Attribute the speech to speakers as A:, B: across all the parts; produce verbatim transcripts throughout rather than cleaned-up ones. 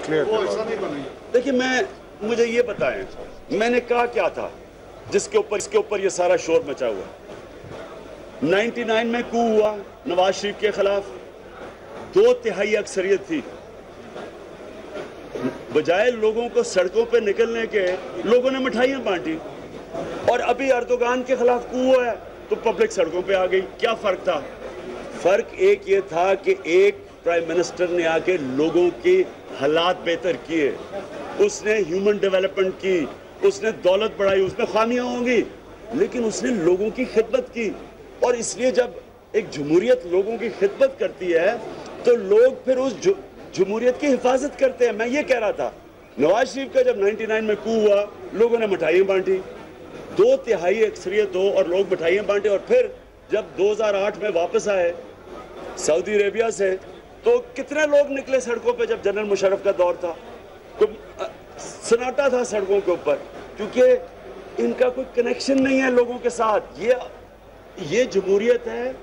A: देखिए, मैं मुझे ये बताएं, मैंने कहा क्या था जिसके ऊपर इसके ऊपर ये सारा शोर मचा हुआ? निन्यानवे में कू हुआ नवाज शरीफ के खिलाफ, दो तिहाई अक्सरियत थी। बजाय लोगों को सड़कों पे निकलने के, लोगों ने मिठाइयां बांटी। और अभी अर्दोगान के खिलाफ कू हुआ है तो पब्लिक सड़कों पे आ गई। क्या फर्क था? फर्क एक ये था कि एक प्राइम मिनिस्टर ने आके लोगों के हालात बेहतर किए, उसने ह्यूमन डेवलपमेंट की, उसने दौलत बढ़ाई, उसमें खामियां होंगी लेकिन उसने लोगों की खिदमत की। और इसलिए जब एक जमहूरियत लोगों की खिदमत करती है तो लोग फिर उस जमहूरियत की हिफाजत करते हैं। मैं ये कह रहा था, नवाज शरीफ का जब निन्यानवे में कू हुआ, लोगों ने मिठाइयाँ बांटी, दो तिहाई अक्सरियत हो और लोग मिठाइयाँ बांटे। और फिर जब दो हज़ार आठ में वापस आए सऊदी अरेबिया से, तो कितने लोग निकले सड़कों पे जब जनरल मुशर्रफ का दौर था, तो सन्नाटा था सड़कों के ऊपर, क्योंकि इनका कोई कनेक्शन नहीं है लोगों के साथ। ये ये जमहूरियत है,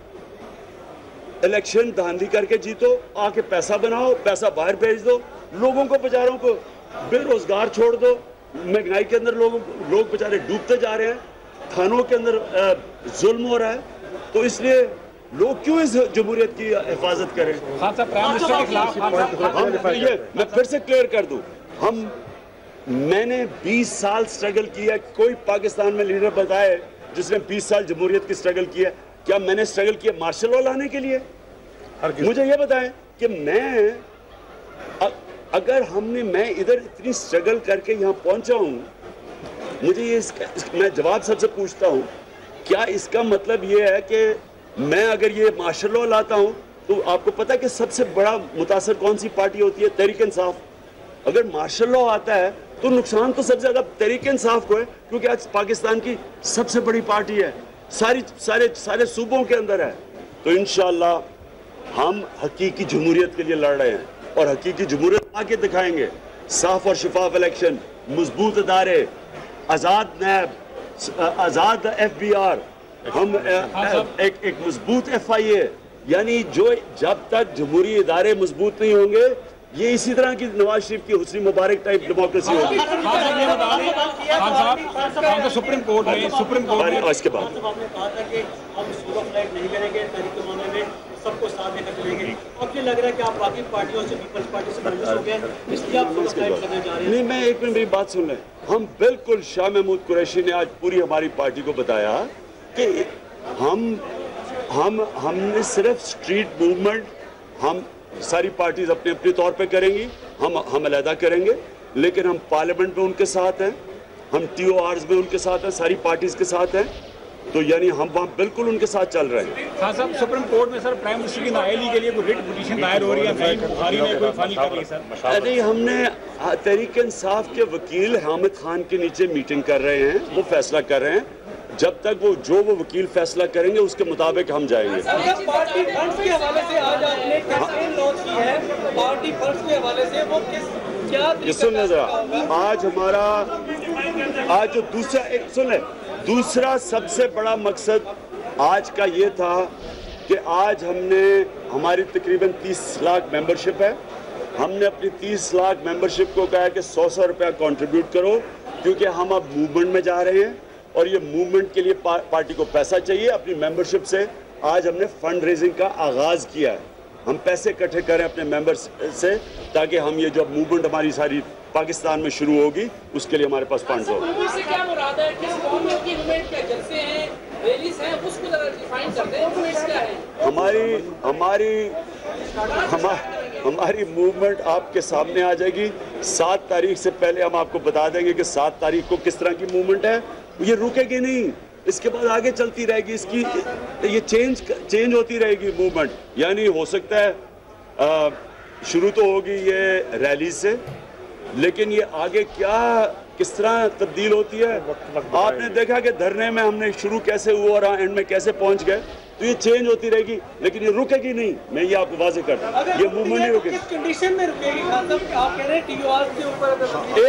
A: इलेक्शन धांधली करके जीतो, आके पैसा बनाओ, पैसा बाहर भेज दो, लोगों को बेचारों को बेरोजगार छोड़ दो। महंगाई के अंदर लोग लोग बेचारे डूबते जा रहे हैं, थानों के अंदर जुल्म हो रहा है। तो इसलिए लोग क्यों इस जमहूरियत की हिफाजत करें?
B: हाँ सर, प्राइम मिनिस्टर के खिलाफ
A: हम ये मैं फिर से क्लियर कर दूं, हम मैंने बीस साल स्ट्रगल किया। कोई पाकिस्तान में लीडर बताए जिसने बीस साल जमहूरियत की स्ट्रगल किया? क्या मैंने स्ट्रगल किया मार्शल लॉ लाने के लिए? मुझे ये बताएं कि मैं अ, अगर हमने मैं इधर इतनी स्ट्रगल करके यहाँ पहुंचा हूँ, मुझे ये इसका, इस, मैं जवाब सबसे पूछता हूँ, क्या इसका मतलब ये है कि मैं अगर ये मार्शल लॉ लाता हूँ तो आपको पता है कि सबसे बड़ा मुतासर कौन सी पार्टी होती है? तहरीक इंसाफ। अगर मार्शल लॉ आता है तो नुकसान तो सबसे ज्यादा तहरीक इंसाफ को है, क्योंकि आज पाकिस्तान की सबसे बड़ी पार्टी है, सारी सारे सारे सूबों के अंदर है। तो इंशाअल्लाह हम हकीकी जमहूरियत के लिए लड़ रहे हैं और हकीकी जमहूरियत आके दिखाएंगे। साफ और शफाफ इलेक्शन, मजबूत अदारे, आज़ाद नैब, आज़ाद एफ बी आर, हम एक एक मजबूत एफ आई ए। यानी जो जब तक जमहूरी इदारे मजबूत नहीं होंगे, ये इसी तरह की नवाज शरीफ की हुस्नी मुबारक टाइप डेमोक्रेसी होगी।
B: सुप्रीम कोर्ट में सुप्रीम कोर्ट में
A: इसके बाद
C: सबको साथ लेकर चलेंगे। अब ये लग रहा है कि आप बाकी पार्टियों से, पीपल्स पार्टी से मायूस हो गए, इसलिए आप सोलो फ्लाइट करने जा रहे हैं।
A: नहीं, मैं एक मिनट मेरी बात सुन लें। हम बिल्कुल, शाह महमूद कुरैशी ने आज पूरी हमारी पार्टी को बताया कि हम हम हमने सिर्फ स्ट्रीट मूवमेंट हम सारी पार्टीज अपने अपने तौर पे करेंगी, हम हम अलहदा करेंगे, लेकिन हम पार्लियामेंट में उनके साथ हैं, हम टी ओ आर्स में उनके साथ हैं, सारी पार्टीज के साथ हैं। तो यानी हम वहाँ बिल्कुल उनके साथ चल रहे हैं।
B: हाँ साहब, सुप्रीम कोर्ट में सर प्राइम मिनिस्टर की नाअहली के लिए कोई रिट पिटीशन दायर हो रही है, बुखारी ने कोई फाइल कर ली सर?
A: नहीं, हमने तहरीक इंसाफ के वकील हामिद खान के नीचे मीटिंग कर रहे हैं, वो फैसला कर रहे हैं। जब तक वो जो वो वकील फैसला करेंगे उसके मुताबिक हम जाएंगे।
C: पार्टी फंड्स के हवाले से आज आपने कैंपेन लॉन्च की है, पार्टी फंड्स के हवाले से वो किस क्या
A: सुन जरा, आज हमारा आज जो दूसरा एक सुन दूसरा सबसे बड़ा मकसद आज का ये था कि आज हमने हमारी तकरीबन तीस लाख मेंबरशिप है, हमने अपनी तीस लाख मेंबरशिप को कहा कि सौ सौ रुपया कंट्रीब्यूट करो, क्योंकि हम अब मूवमेंट में जा रहे हैं और ये मूवमेंट के लिए पा, पार्टी को पैसा चाहिए। अपनी मेंबरशिप से आज हमने फंड रेजिंग का आगाज किया है, हम पैसे इकट्ठे करें अपने मेंबर्स से, ताकि हम ये जो मूवमेंट हमारी सारी पाकिस्तान में शुरू होगी उसके लिए हमारे पास फंड हो।
D: से क्या मुराद है? किस फॉर्म में की मूवमेंट, क्या जलसे हैं, रैलीज हैं, उसको जरा डिफाइन करते हैं। मूवमेंट क्या है?
A: हमारी हमारी हमारी हमारी मूवमेंट आपके सामने आ जाएगी। सात तारीख से पहले हम आपको बता देंगे कि सात तारीख को किस तरह की मूवमेंट है। ये रुकेगी नहीं, इसके बाद आगे चलती रहेगी, इसकी ये चेंज चेंज होती रहेगी मूवमेंट। यानी हो सकता है आ, शुरू तो होगी ये रैली से, लेकिन ये आगे क्या किस तरह तब्दील होती है। आपने देखा कि धरने में हमने शुरू कैसे हुआ और एंड में कैसे पहुंच गए। तो ये चेंज होती रहेगी, लेकिन ये रुकेगी नहीं। मैं ये आपको वाज़ेह कर दूं, ये मूवमेंट नहीं रुकेगी।
C: किस कंडीशन में रुकेगी? मतलब आप कह रहे हैं टी ओ आर के ऊपर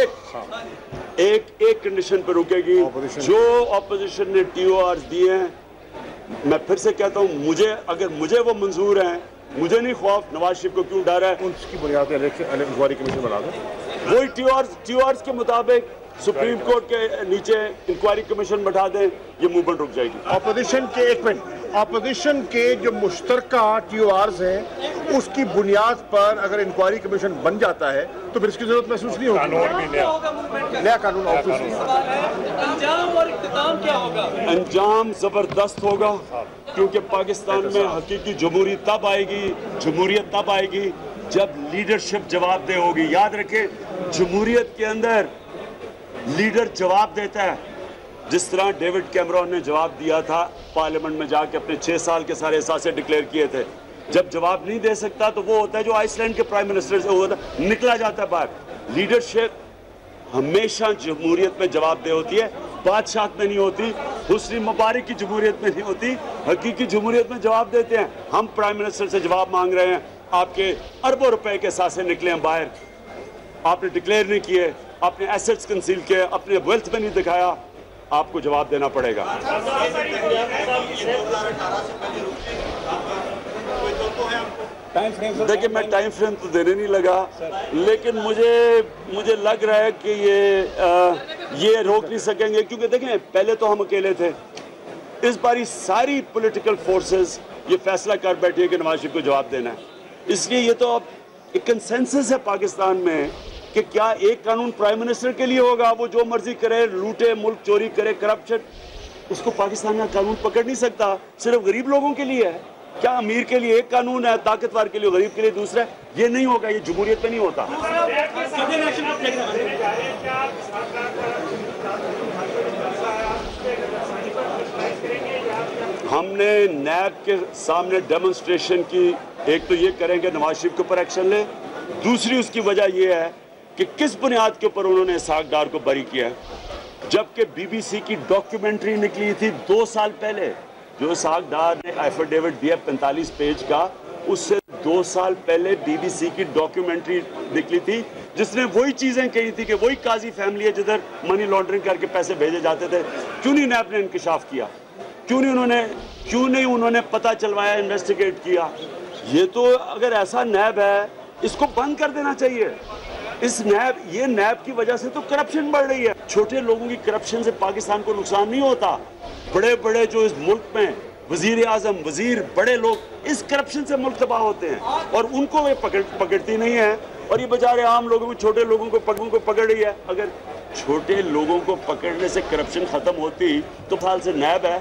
A: एक एक एक कंडीशन पर रुकेगी, जो ऑपोजिशन ने टी ओ आर दिए हैं। मैं फिर से कहता हूँ, मुझे अगर मुझे वो मंजूर हैं मुझे नहीं खौफ, नवाज शरीफ को क्यों डर है?
E: उसकी बुनियाद पर इलेक्शन इंक्वायरी कमीशन बना दो।
A: वही टीआरस टीआरस के मुताबिक सुप्रीम कोर्ट के नीचे इंक्वायरी कमीशन बैठा दें, ये मूवमेंट रुक जाएगी।
E: ऑपोजिशन के एक मिनट ऑपोजिशन के जो मुश्तरका टीओआरस हैं उसकी बुनियाद पर अगर इंक्वायरी कमीशन बन जाता है तो फिर इसकी जरूरत महसूस नहीं होगी।
C: कानून भी नया
E: नया कानून ऑफिस
C: अंजाम और इख्तिताम क्या होगा?
A: अंजाम जबरदस्त होगा, क्योंकि पाकिस्तान में हकीकी जमहूरियत तब आएगी जमहूरियत तब आएगी जब लीडरशिप जवाबदेह होगी। याद रखें, जमहूरियत के अंदर लीडर जवाब देता है, जिस तरह डेविड कैमरॉन ने जवाब दिया था पार्लियामेंट में जाके, अपने छह साल के सारे एहसास डिक्लेयर किए थे। जब जवाब नहीं दे सकता तो वो होता है जो आइसलैंड के प्राइम मिनिस्टर से हुआ था, निकला जाता है बाहर। लीडरशिप हमेशा जमहूरियत में जवाबदेह होती है, बादशाह में नहीं होती, हुस्नी मुबारक की जमहूरियत में नहीं होती, हकीकी जमहूरियत में जवाब देते हैं। हम प्राइम मिनिस्टर से जवाब मांग रहे हैं, आपके अरबों रुपए के सासे निकले हैं बाहर, आपने डिक्लेयर नहीं किए, आपने एसेट्स कंसील किए, अपने वेल्थ में नहीं दिखाया, आपको जवाब देना पड़ेगा। देखिए, मैं टाइम फ्रेम तो देने नहीं लगा, लेकिन मुझे मुझे लग रहा है कि ये आ, ये रोक नहीं सकेंगे, क्योंकि देखें पहले तो हम अकेले थे, इस बारी सारी पॉलिटिकल फोर्सेस ये फैसला कर बैठी है कि नवाज शरीफ को जवाब देना है। इसलिए ये तो अब एक कंसेंसस है पाकिस्तान में कि क्या एक कानून प्राइम मिनिस्टर के लिए होगा, वो जो मर्जी करे, लूटे, मुल्क चोरी करे, करप्शन, उसको पाकिस्तान का कानून पकड़ नहीं सकता। सिर्फ गरीब लोगों के लिए है क्या? अमीर के लिए एक कानून है, ताकतवर के लिए, गरीब के लिए दूसरा? ये नहीं होगा, ये जमहूरियत में नहीं होता। हमने नैब के सामने डेमोन्स्ट्रेशन की, एक तो ये करेंगे नवाज शरीफ के ऊपर एक्शन ले, दूसरी उसकी वजह यह है कि किस बुनियाद के ऊपर उन्होंने इसहाक डार को बरी किया है, जबकि बीबीसी की डॉक्यूमेंट्री निकली थी दो साल पहले, जो इसहाक डार ने एफिडेविट दिया पैंतालीस पेज का, उससे दो साल पहले बीबीसी की डॉक्यूमेंट्री निकली थी जिसने वही चीजें कही थी कि वही काजी फैमिली है जिधर मनी लॉन्ड्रिंग करके पैसे भेजे जाते थे। क्यों नहीं नैब ने इंकशाफ किया? क्यों नहीं उन्होंने क्यों नहीं उन्होंने पता चलवाया, इन्वेस्टिगेट किया? ये तो अगर ऐसा नैब है, इसको बंद कर देना चाहिए। इस नैब ये नैब की वजह से तो करप्शन बढ़ रही है। छोटे लोगों की करप्शन से पाकिस्तान को नुकसान नहीं होता, बड़े बड़े जो इस मुल्क में वजीर आजम, वजीर, बड़े लोग, इस करप्शन से मुल्क तबाह होते हैं और उनको ये पकड़ पकड़ती नहीं है, और ये बेचारे आम लोगों को, छोटे लोगों को पकड़ों को पकड़ रही है। अगर छोटे लोगों को पकड़ने से करप्शन खत्म होती तो साल से नैब है।